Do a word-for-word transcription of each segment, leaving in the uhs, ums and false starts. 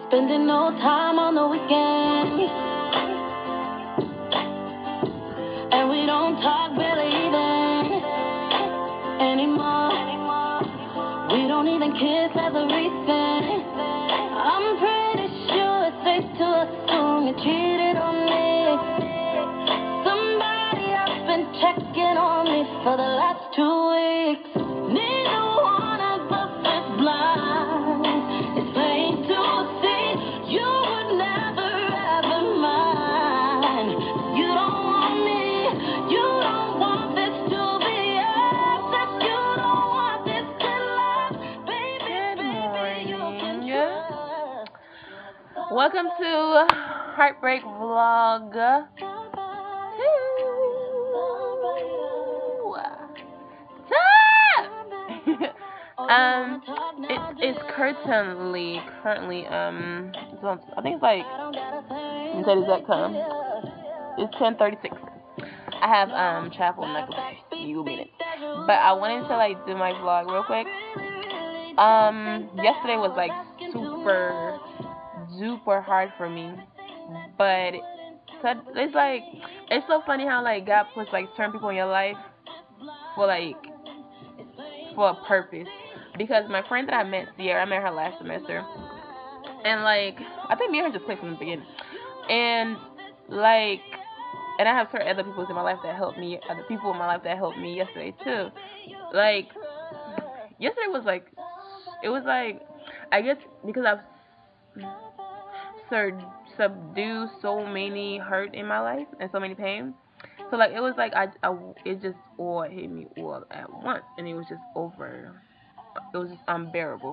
spending no time on the weekend. And we don't talk barely even anymore. We don't even kiss as a reason. I'm pretty sure it's safe to assume you cheated on me. Somebody else been checking on me for the last two weeks. Neither one of us is blind. It's plain to see you would never ever mind. You don't want me. You don't want this to be us. If you don't want this to last, baby, baby, you can trust. Welcome to Heartbreak Vlog two. um, it, it's currently, currently, um, it's on, I think it's like, let me tell you the exact time. It's ten thirty-six. I have, um, travel in like a few minutes. But I wanted to, like, do my vlog real quick. Um, yesterday was, like, super, super hard for me. But it's, like, it's so funny how, like, God puts, like, certain people in your life for, like, for a purpose. Because my friend that I met, Sierra, I met her last semester. And, like, I think me and her just clicked from the beginning. And, like, and I have certain other people in my life that helped me, other people in my life that helped me yesterday, too. Like, yesterday was, like, it was, like, I guess because I've sur- subdued so many hurt in my life and so many pain. So, like, it was, like, I, I, it just all hit me all at once. And it was just over. It was just unbearable.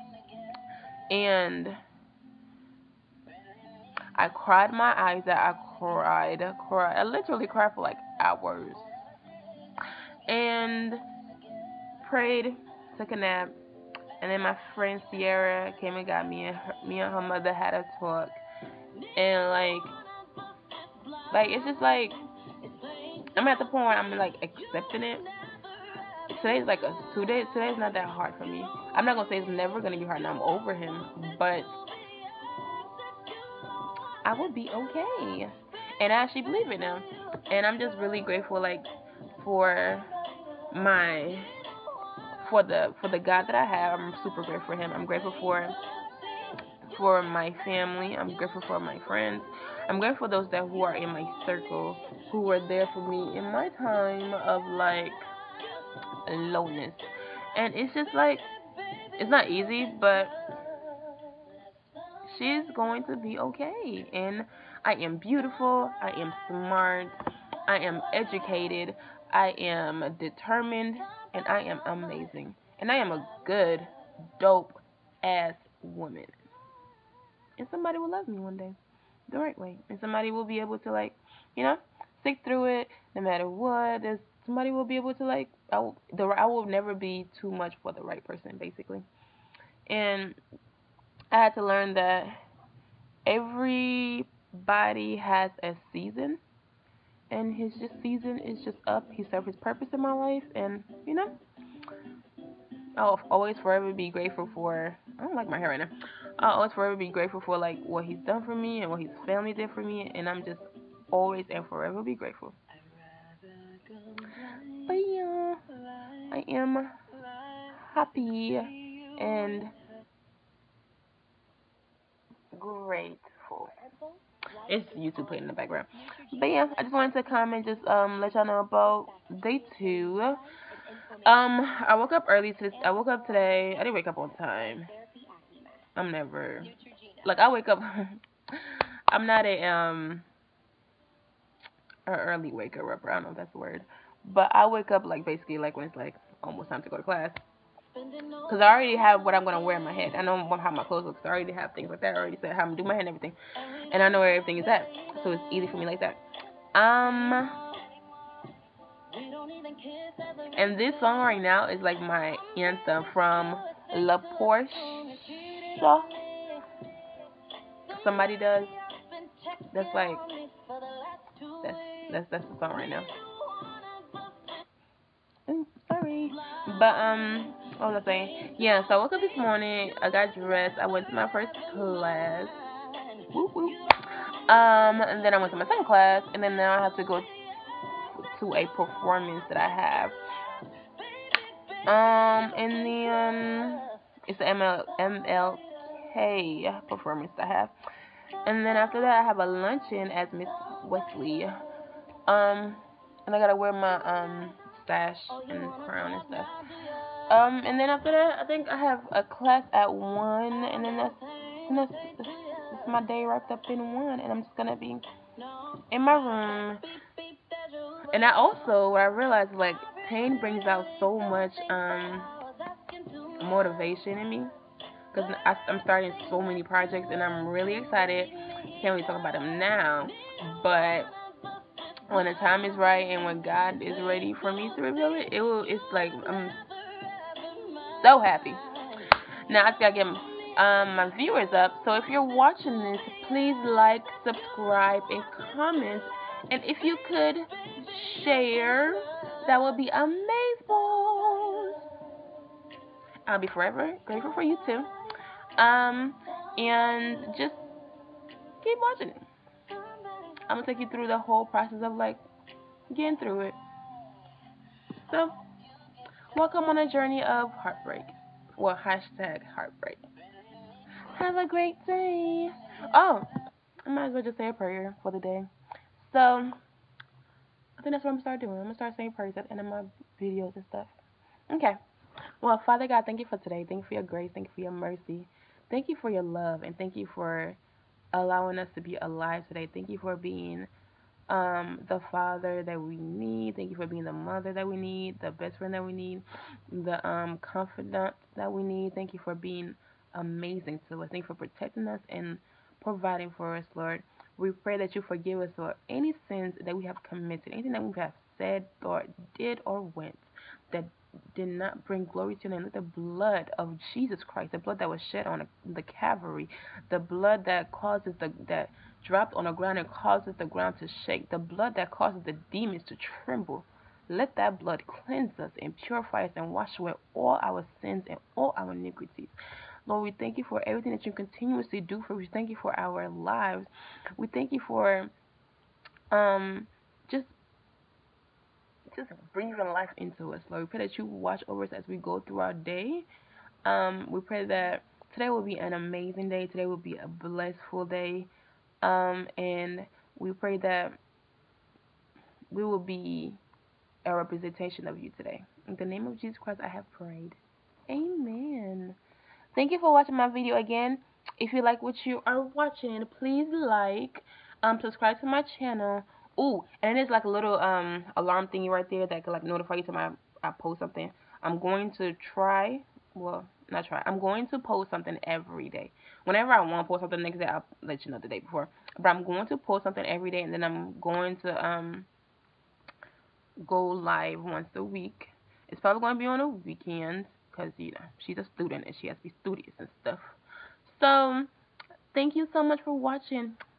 And I cried my eyes out. I cried, I cried. I literally cried for like hours. And prayed, took a nap. And then my friend Sierra came and got me, and her, me and her mother had a talk. And like, like it's just like I'm at the point where I'm like accepting it. Today's like a two days. Today's not that hard for me. I'm not gonna say it's never gonna be hard. And I'm over him, but I will be okay. And I actually believe it now. And I'm just really grateful, like, for my, for the, for the God that I have. I'm super grateful for him. I'm grateful for, for my family. I'm grateful for my friends. I'm grateful for those that who are in my circle, who were there for me in my time of, like, lowness. And it's just, like, it's not easy, but she's going to be okay. And I am beautiful. I am smart. I am educated. I am determined. And I am amazing. And I am a good, dope ass woman. And somebody will love me one day. The right way. And somebody will be able to, like, you know, stick through it no matter what. There's somebody will be able to, like, I will, the, I will never be too much for the right person, basically. And I had to learn that everybody has a season, and his just season is just up. He served his purpose in my life, and you know, I'll always forever be grateful for. I don't like my hair right now. I'll always forever be grateful for like what he's done for me and what his family did for me, and I'm just always and forever be grateful. But yeah, I am happy and grateful. It's YouTube playing in the background. But yeah, I just wanted to come and just um let y'all know about day two. Um, I woke up early to I woke up today. I didn't wake up on time. I'm never like I wake up. I'm not a um an early waker upper. I don't know if that's the word, but I wake up like basically like when it's like almost time to go to class. Because I already have what I'm going to wear in my head. I know how my clothes look, so I already have things like that. I already said how I'm going to do my hair and everything. And I know where everything is at. So it's easy for me like that. Um, and this song right now is like my anthem from La Porsche. Somebody does. That's like, that's, that's, that's the song right now. Ooh, sorry. But, um... what was I saying? Yeah, so I woke up this morning. I got dressed. I went to my first class. Whoop, whoop. Um, and then I went to my second class, and then now I have to go to a performance that I have. Um, and then it's the M L M L K performance I have. And then after that, I have a luncheon as Miss Wesley. Um, and I gotta wear my um sash and crown and stuff. Um, and then after that, I think I have a class at one, and then that's and that's, that's, that's my day wrapped up in one, and I'm just gonna be in my room. And I also, what I realized, like, pain brings out so much um motivation in me, because I'm starting so many projects, and I'm really excited. Can't really talk about them now, but when the time is right and when God is ready for me to reveal it, it will. It's like I'm so happy. Now I just gotta get um, my viewers up. So if you're watching this, please like, subscribe, and comment. And if you could share, that would be amazing. I'll be forever grateful for you too. Um, and just keep watching it. I'm gonna take you through the whole process of like getting through it. So, welcome on a journey of heartbreak. Well, hashtag heartbreak. Have a great day. Oh, I might as well just say a prayer for the day. So, I think that's what I'm gonna start doing. I'm gonna start saying prayers at the end of my videos and stuff. Okay. Well, Father God, thank you for today. Thank you for your grace. Thank you for your mercy. Thank you for your love, and thank you for allowing us to be alive today. Thank you for being um, the father that we need. Thank you for being the mother that we need, the best friend that we need, the um, confidant that we need. Thank you for being amazing to us. Thank you for protecting us and providing for us, Lord. We pray that you forgive us for any sins that we have committed, anything that we have said, thought, did, or went that did not bring glory to your name. Let the blood of Jesus Christ, the blood that was shed on the Calvary, the blood that causes the that dropped on the ground and causes the ground to shake, the blood that causes the demons to tremble. Let that blood cleanse us and purify us and wash away all our sins and all our iniquities. Lord, we thank you for everything that you continuously do for us. We thank you for our lives. We thank you for um just just breathing life into us, Lord. We pray that you watch over us as we go through our day. Um, we pray that today will be an amazing day. Today will be a blissful day. Um, and we pray that we will be a representation of you today. In the name of Jesus Christ, I have prayed. Amen. Thank you for watching my video again. If you like what you are watching, please like, um, subscribe to my channel. Ooh, and there's like a little um alarm thingy right there that can like notify you time I, I post something. I'm going to try, well, not try. I'm going to post something every day. Whenever I want to post something next day, I'll let you know the day before. But I'm going to post something every day, and then I'm going to um go live once a week. It's probably going to be on the weekends because, you know, she's a student and she has to be studious and stuff. So, thank you so much for watching.